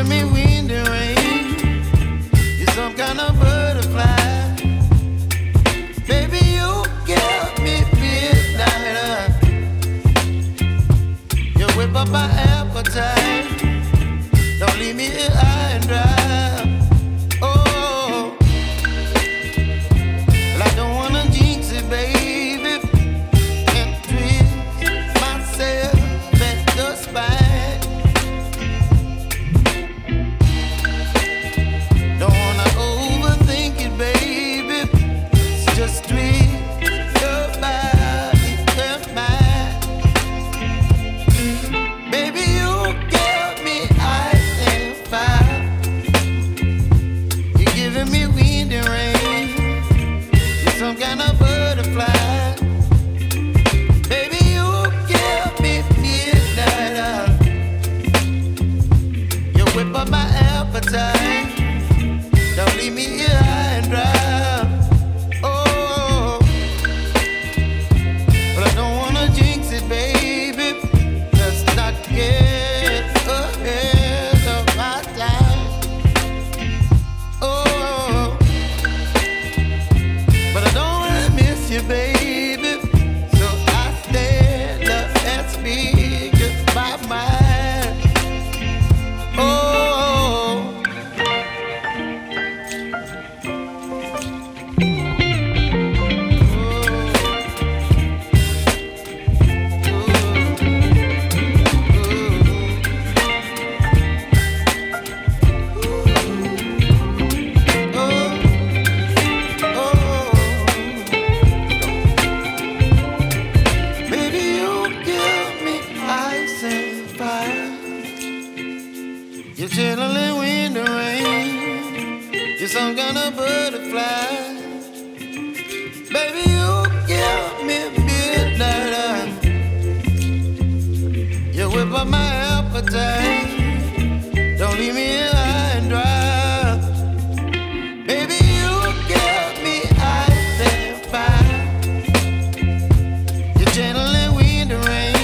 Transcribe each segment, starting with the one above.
giving me wind and rain. You're some kind of butterfly. Baby, you give me midnight. You whip up my appetite. Don't leave me here high and dry. Oh, well, I don't wanna jinx it, baby, and twist myself at the spine. Don't wanna overthink it, baby. It's just twist your body and mine. Baby, you give me ice and fire. You're giving me wind and rain. You're some kind of butterfly. Baby, you give me midnight. You whip up my appetite. Don't leave me here high and dry. Oh, but I don't wanna jinx it, baby. Let's not get ahead of my time. Oh, but I don't wanna miss you, baby. So I stand up and speak just my mind. Oh. You're chilling wind and rain. You're some kind of butterfly. Baby, you give me midnight. You whip up my appetite. Don't leave me here high and dry. Baby, you give me ice and fire. You're channeling wind and rain.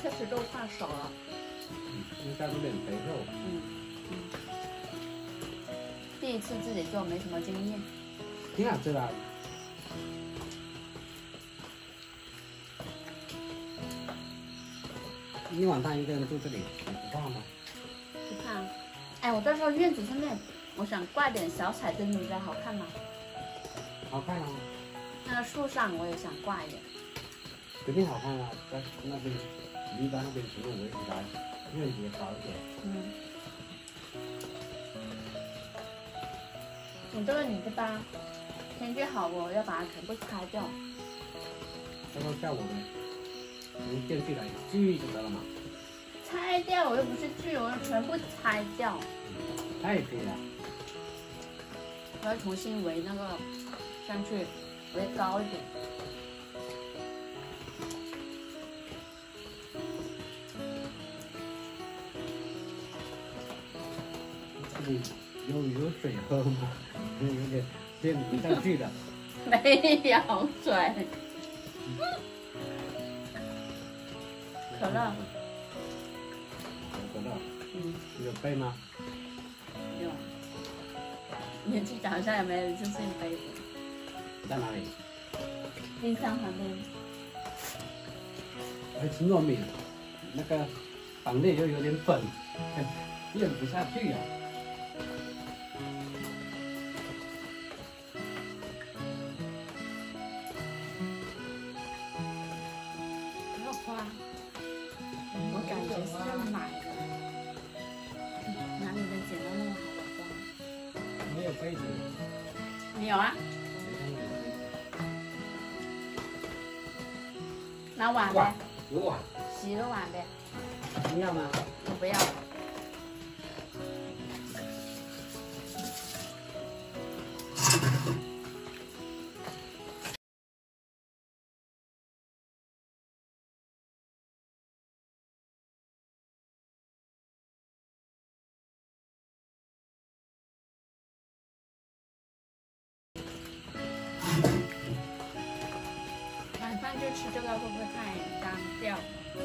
确实肉快熟了。 应该有点肥肉。 第一次自己做，没什么经验。 挺好吃的。你晚上一个人住这里，你不怕吗？ 不怕。哎，我到时候院子上面，我想挂点小彩灯，你觉得好看吗？ 好看啊。 那个树上我也想挂一点。 肯定好看啊，在那边篱笆那边全部围起来，院子也高一点。 你这个你这吧，天气好我要把它全部拆掉。 他说叫我们从电锯来锯就得了嘛。 拆掉我又不是锯，我要全部拆掉。 那也可以啊。 我要重新围那个上去，围高一点。 这里有水喝吗？有点变不下去了。 没有水。可乐。 可乐。有杯吗？ 有。你去找一下有没有一次性杯子。 在哪里？ 冰箱旁边。 还吃糯米，那个绑内又有点粉，咽不下去呀。 没有花，我感觉是要买的。哪里能捡到那么好的花？ 没有杯子。 你有啊？拿碗呗。 有碗。 洗了碗呗。 你要吗？ 我不要。晚饭就吃这个会不会太单调？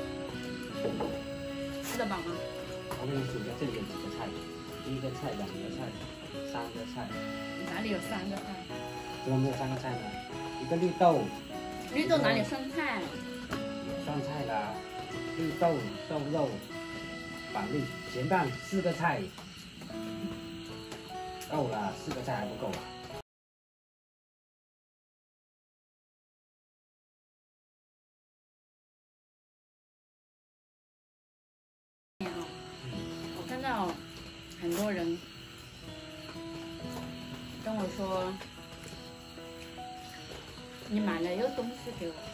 吃得饱吗？ 我给你数一下，这里有几个菜？第一个菜，两个菜，三个菜。 哪里有3个菜？ 怎么没有3个菜呢？一个绿豆。 绿豆哪里生菜？ 酸菜啦，绿豆、瘦肉、板栗、咸蛋，4个菜。够了，4个菜还不够啊？ 我看到很多人跟我说，你买了又东西给我。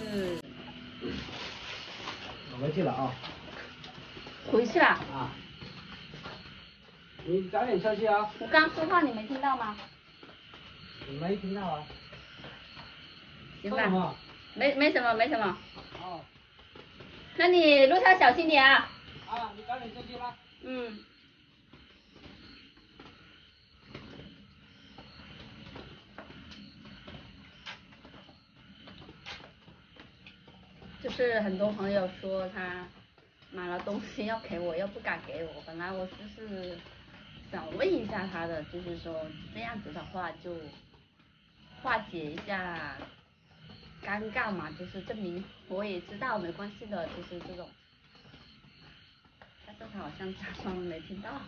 是我回去了啊。 回去了。 啊。你早点休息啊。 我刚说话你没听到吗？ 你没听到啊？ 行吧。 说什么？ 没什么，没什么。 哦。 那你路上小心点啊。 啊，你早点休息吧。 嗯。就是很多朋友说他买了东西要给我，又不敢给我。本来我就是想问一下他的，就是说这样子的话就化解一下尴尬嘛，就是证明我也知道没关系的，就是这种。但是他好像假装没听到，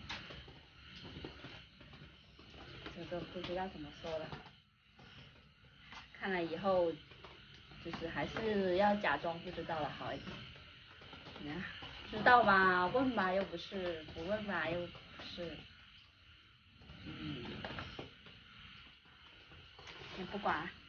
这个不知道怎么说了。看来以后就是还是要假装不知道了好一点。你看，知道吧？问吧又不是，不问吧又不是。也不管。